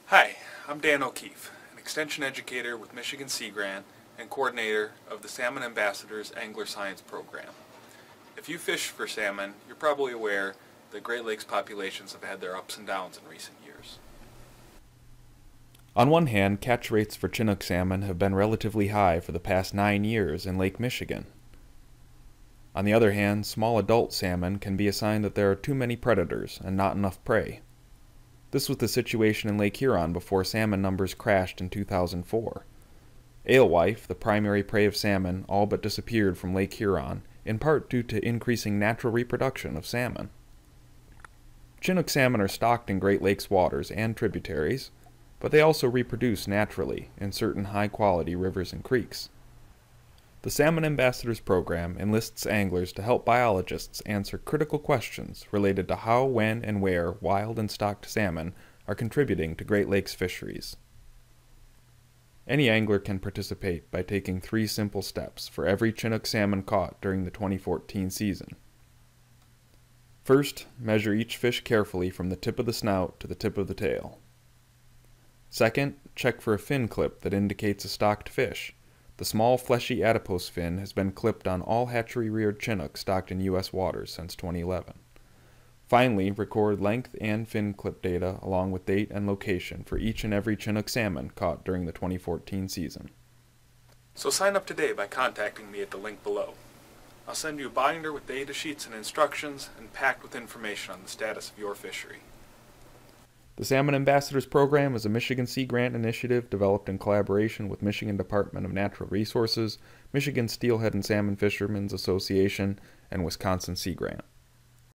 Hi, I'm Dan O'Keefe, an extension educator with Michigan Sea Grant and coordinator of the Salmon Ambassadors Angler Science Program. If you fish for salmon, you're probably aware that Great Lakes populations have had their ups and downs in recent years. On one hand, catch rates for Chinook salmon have been relatively high for the past 9 years in Lake Michigan. On the other hand, small adult salmon can be a sign that there are too many predators and not enough prey. This was the situation in Lake Huron before salmon numbers crashed in 2004. Alewife, the primary prey of salmon, all but disappeared from Lake Huron, in part due to increasing natural reproduction of salmon. Chinook salmon are stocked in Great Lakes waters and tributaries, but they also reproduce naturally in certain high-quality rivers and creeks. The Salmon Ambassadors program enlists anglers to help biologists answer critical questions related to how, when, and where wild and stocked salmon are contributing to Great Lakes fisheries. Any angler can participate by taking 3 simple steps for every Chinook salmon caught during the 2014 season. First, measure each fish carefully from the tip of the snout to the tip of the tail. Second, check for a fin clip that indicates a stocked fish. The small fleshy adipose fin has been clipped on all hatchery-reared Chinook stocked in U.S. waters since 2011. Finally, record length and fin clip data along with date and location for each and every Chinook salmon caught during the 2014 season. So sign up today by contacting me at the link below. I'll send you a binder with data sheets and instructions and packed with information on the status of your fishery. The Salmon Ambassadors program is a Michigan Sea Grant initiative developed in collaboration with Michigan Department of Natural Resources, Michigan Steelhead and Salmon Fishermen's Association, and Wisconsin Sea Grant.